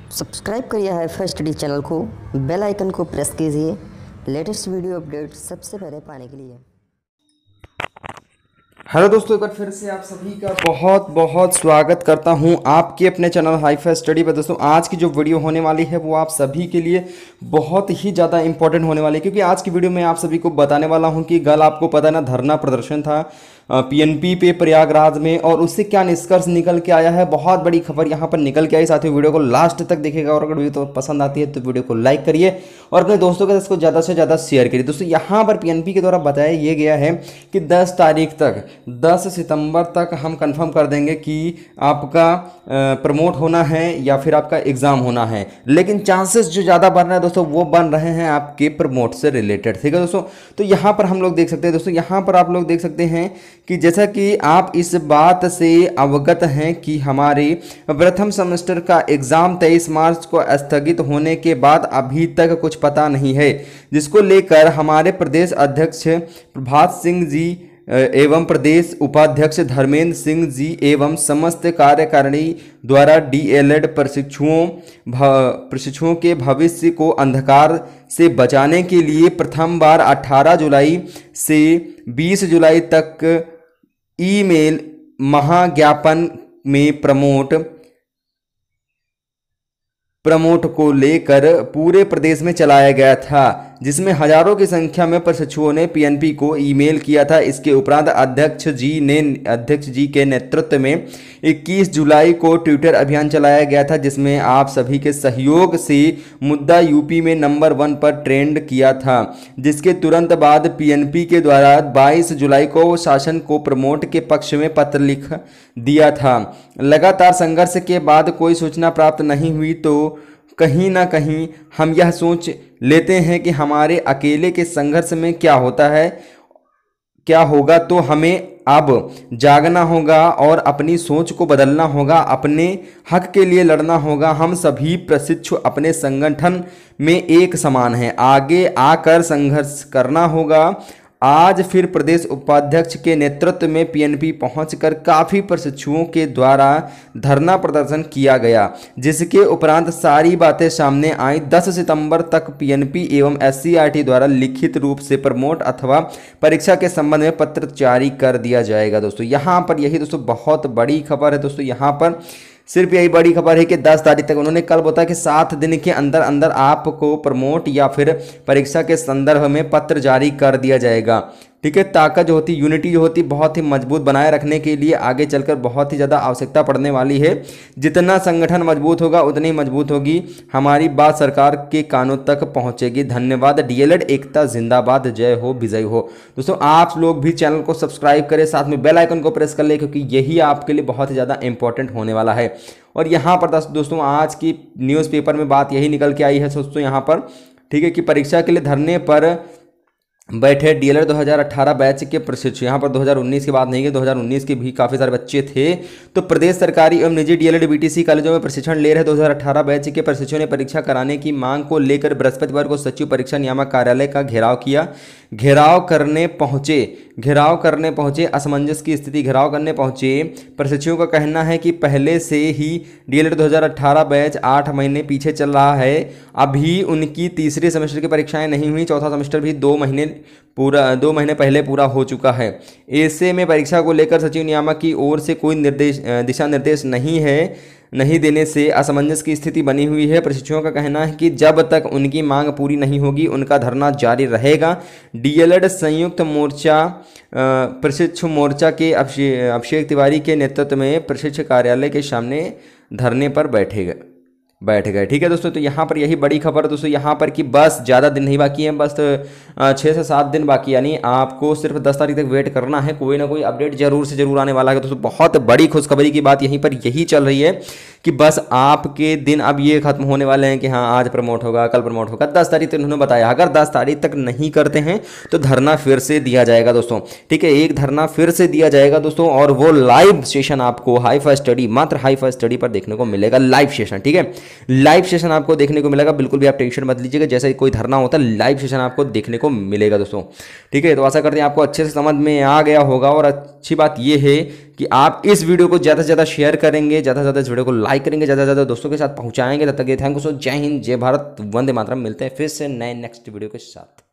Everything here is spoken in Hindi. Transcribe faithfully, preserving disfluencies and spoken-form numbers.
सब्सक्राइब करिए हाई फाई स्टडी चैनल को, बेल आइकन को प्रेस कीजिए लेटेस्ट वीडियो अपडेट सबसे पहले पाने के लिए। हेलो दोस्तों, एक बार फिर से आप सभी का बहुत बहुत स्वागत करता हूं आपके अपने चैनल हाई फाई स्टडी पर। दोस्तों आज की जो वीडियो होने वाली है वो आप सभी के लिए बहुत ही ज़्यादा इंपॉर्टेंट होने वाली है, क्योंकि आज की वीडियो में आप सभी को बताने वाला हूं कि कल आपको पता है ना, धरना प्रदर्शन था पीएनपी पे प्रयागराज में, और उससे क्या निष्कर्ष निकल के आया है। बहुत बड़ी खबर यहाँ पर निकल के आई। साथियों वीडियो को लास्ट तक देखिएगा, और अगर वीडियो तो पसंद आती है तो वीडियो को लाइक करिए और अपने दोस्तों के साथ इसको ज़्यादा से ज़्यादा शेयर करिए। दोस्तों यहाँ पर पीएनपी के द्वारा बताया ये गया है कि दस तारीख तक दस सितंबर तक हम कंफर्म कर देंगे कि आपका प्रमोट होना है या फिर आपका एग्ज़ाम होना है, लेकिन चांसेस जो ज़्यादा बन रहे हैं दोस्तों वो बन रहे हैं आपके प्रमोट से रिलेटेड। ठीक है दोस्तों, तो यहाँ पर हम लोग देख सकते हैं दोस्तों, यहाँ पर आप लोग देख सकते हैं कि जैसा कि आप इस बात से अवगत हैं कि हमारे प्रथम सेमेस्टर का एग्ज़ाम तेईस मार्च को स्थगित होने के बाद अभी तक कुछ पता नहीं है, जिसको लेकर हमारे प्रदेश अध्यक्ष प्रभात सिंह जी एवं प्रदेश उपाध्यक्ष धर्मेंद्र सिंह जी एवं समस्त कार्यकारिणी द्वारा डीएलएड प्रशिक्षुओं प्रशिक्षुओं के भविष्य को अंधकार से बचाने के लिए प्रथम बार अठारह जुलाई से बीस जुलाई तक ईमेल महाज्ञापन में प्रमोट प्रमोट को लेकर पूरे प्रदेश में चलाया गया था, जिसमें हजारों की संख्या में प्रशिक्षुओं ने पीएनपी को ईमेल किया था। इसके उपरांत अध्यक्ष जी ने अध्यक्ष जी के नेतृत्व में इक्कीस जुलाई को ट्विटर अभियान चलाया गया था, जिसमें आप सभी के सहयोग से मुद्दा यूपी में नंबर वन पर ट्रेंड किया था, जिसके तुरंत बाद पीएनपी के द्वारा बाईस जुलाई को शासन को प्रमोट के पक्ष में पत्र लिख दिया था। लगातार संघर्ष के बाद कोई सूचना प्राप्त नहीं हुई तो कहीं ना कहीं हम यह सोच लेते हैं कि हमारे अकेले के संघर्ष में क्या होता है क्या होगा, तो हमें अब जागना होगा और अपनी सोच को बदलना होगा, अपने हक के लिए लड़ना होगा। हम सभी प्रशिक्षु अपने संगठन में एक समान हैं, आगे आकर संघर्ष करना होगा। आज फिर प्रदेश उपाध्यक्ष के नेतृत्व में पीएनपी पहुंचकर काफ़ी प्रशिक्षुओं के द्वारा धरना प्रदर्शन किया गया, जिसके उपरांत सारी बातें सामने आई। दस सितंबर तक पीएनपी एवं एससीईआरटी द्वारा लिखित रूप से प्रमोट अथवा परीक्षा के संबंध में पत्र जारी कर दिया जाएगा। दोस्तों यहाँ पर यही दोस्तों बहुत बड़ी खबर है। दोस्तों यहाँ पर सिर्फ यही बड़ी खबर है कि दस तारीख तक, उन्होंने कल बताया कि सात दिन के अंदर अंदर आपको प्रमोट या फिर परीक्षा के संदर्भ में पत्र जारी कर दिया जाएगा। ठीक है, ताकत जो होती, यूनिटी जो होती, बहुत ही मजबूत बनाए रखने के लिए आगे चलकर बहुत ही ज़्यादा आवश्यकता पड़ने वाली है। जितना संगठन मजबूत होगा उतनी मजबूत होगी हमारी बात, सरकार के कानों तक पहुंचेगी। धन्यवाद। डीएलएड एकता जिंदाबाद, जय हो विजय हो। दोस्तों आप लोग भी चैनल को सब्सक्राइब करें, साथ में बेल आइकन को प्रेस कर ले, क्योंकि यही आपके लिए बहुत ही ज़्यादा इंपॉर्टेंट होने वाला है। और यहाँ पर दोस्तों आज की न्यूज़पेपर में बात यही निकल के आई है दोस्तों यहाँ पर, ठीक है, कि परीक्षा के लिए धरने पर बैठे डीएलएड दो हज़ार अठारह बैच के प्रशिक्षु। यहाँ पर दो हज़ार उन्नीस की बात नहीं है, दो हज़ार उन्नीस के भी काफ़ी सारे बच्चे थे। तो प्रदेश सरकारी एवं निजी डीएलएड बीटीसी कॉलेजों में प्रशिक्षण ले रहे दो हज़ार अठारह बैच के प्रशिक्षुओं ने परीक्षा कराने की मांग को लेकर बृहस्पतिवार को सचिव परीक्षा नियामक कार्यालय का घेराव किया। घेराव करने पहुंचे घेराव करने पहुंचे असमंजस की स्थिति घेराव करने पहुंचे प्रशिक्षुओं का कहना है कि पहले से ही डीएलएड दो हज़ार अठारह बैच आठ महीने पीछे चल रहा है। अभी उनकी तीसरे सेमेस्टर की परीक्षाएं नहीं हुई, चौथा सेमेस्टर भी दो महीने पूरा दो महीने पहले पूरा हो चुका है। ऐसे में परीक्षा को लेकर सचिव नियामक की ओर से कोई निर्देश दिशा निर्देश नहीं है नहीं देने से असमंजस की स्थिति बनी हुई है। प्रशिक्षुओं का कहना है कि जब तक उनकी मांग पूरी नहीं होगी उनका धरना जारी रहेगा। डीएलएड संयुक्त मोर्चा प्रशिक्षु मोर्चा के अभिषेक तिवारी के नेतृत्व में प्रशिक्षु कार्यालय के सामने धरने पर बैठेगा बैठ गए। ठीक है दोस्तों, तो यहाँ पर यही बड़ी खबर है दोस्तों यहाँ पर कि बस ज़्यादा दिन नहीं बाकी है, बस छः से सात दिन बाकी, यानी आपको सिर्फ दस तारीख तक वेट करना है। कोई ना कोई अपडेट जरूर से जरूर आने वाला है दोस्तों। बहुत बड़ी खुशखबरी की बात यहीं पर यही चल रही है कि बस आपके दिन अब ये खत्म होने वाले हैं कि हाँ आज प्रमोट होगा, कल प्रमोट होगा। दस तारीख तक उन्होंने बताया, अगर दस तारीख तक नहीं करते हैं तो धरना फिर से दिया जाएगा दोस्तों। ठीक है, एक धरना फिर से दिया जाएगा दोस्तों, और वो लाइव सेशन आपको हाई फाई स्टडी, मात्र हाई फाई स्टडी पर देखने को मिलेगा। लाइव सेशन, ठीक है, लाइव सेशन आपको देखने को मिलेगा। बिल्कुल भी आप टेंशन मत लीजिएगा, जैसे कोई धरना होता है लाइव सेशन आपको देखने को मिलेगा दोस्तों। ठीक है, तो आशा करते हैं आपको अच्छे से समझ में आ गया होगा। और अच्छी बात यह है कि आप इस वीडियो को ज़्यादा से ज़्यादा शेयर करेंगे, ज़्यादा से ज़्यादा इस वीडियो को लाइक करेंगे, ज़्यादा से ज़्यादा दोस्तों के साथ पहुँचाएंगे। तब तक ये थैंक यू सो, जय हिंद, जय भारत, वंदे मातरम। मिलते हैं फिर से नए नेक्स्ट वीडियो के साथ।